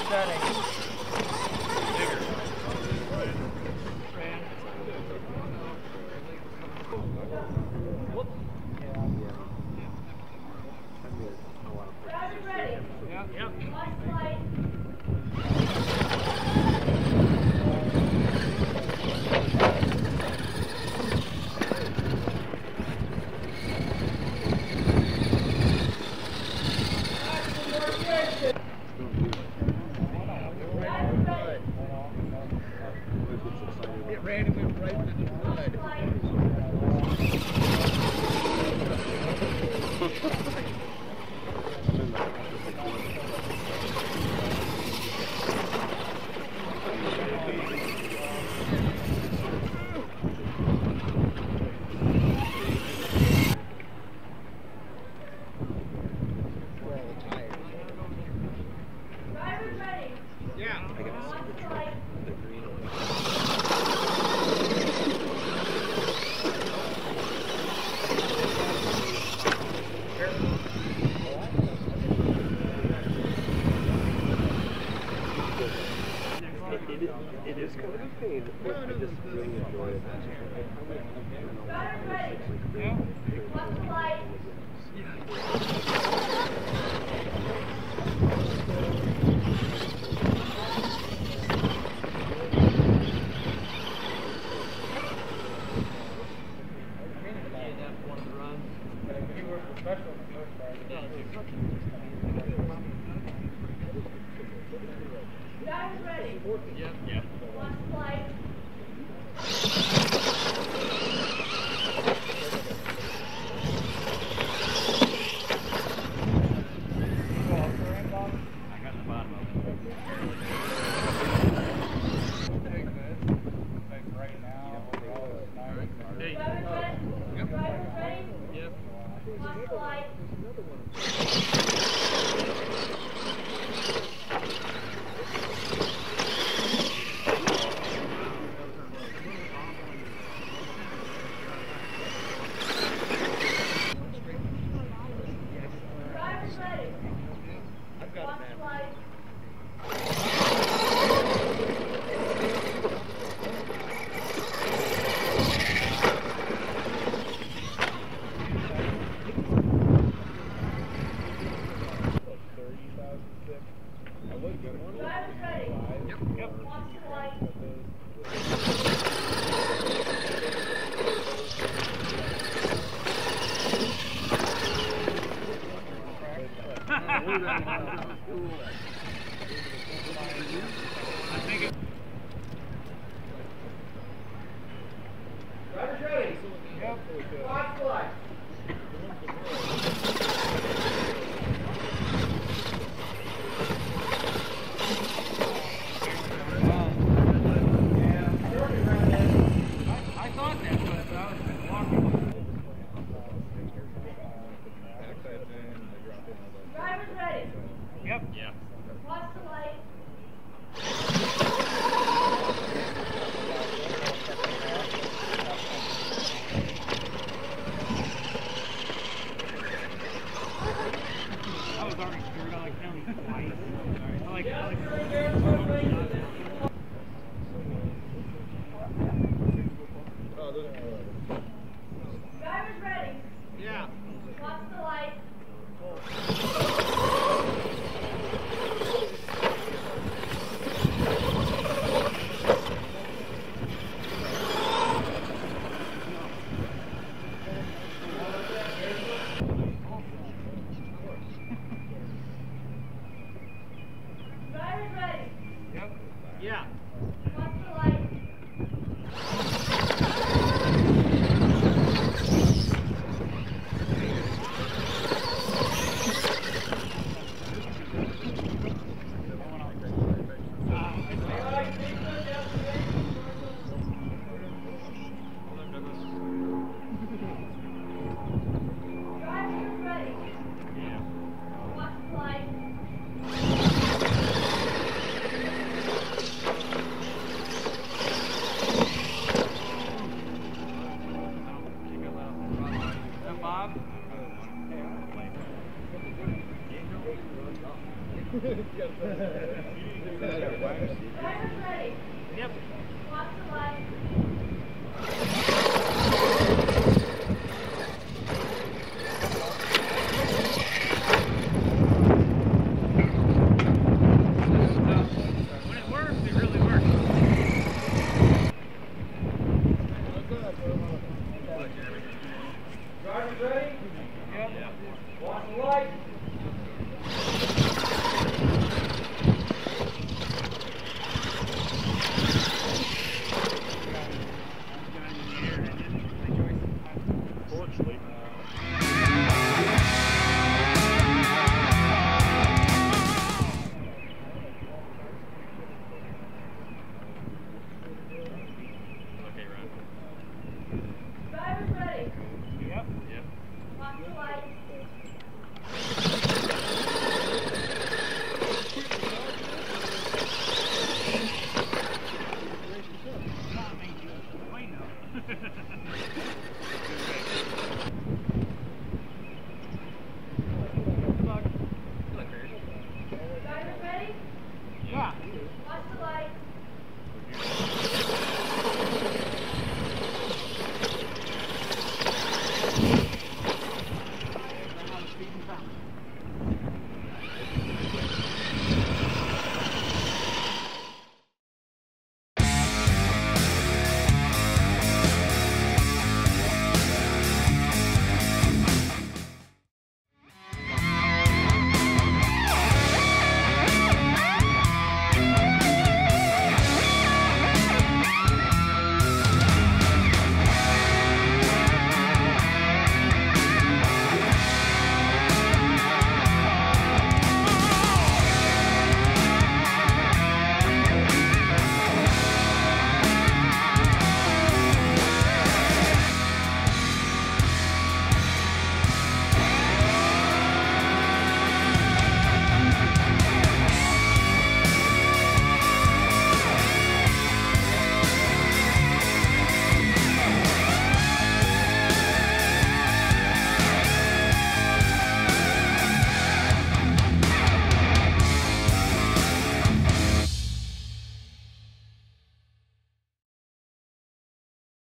It is kind of a pain, but I just really enjoy it. Guys ready? Yep. Yep. Watch the light. I got the bottom of it. Hey. Yep. Drivers ready? Yep. Watch the light. Drivers ready? Watch the light. Drivers ready? Yep. Yep. Watch the light. I think it. Drivers ready? Yep. Watch the light. I thought that, but I was walking. Drivers ready? Yep. Yeah. Watch the light. I was already scared. I like counting twice. I like. Drivers ready? Yeah. Watch the light. Drivers ready? Yep. Yeah. Watch the light. Drivers ready? Yeah. Watch the light. Driver's ready. Yep. Watch the light.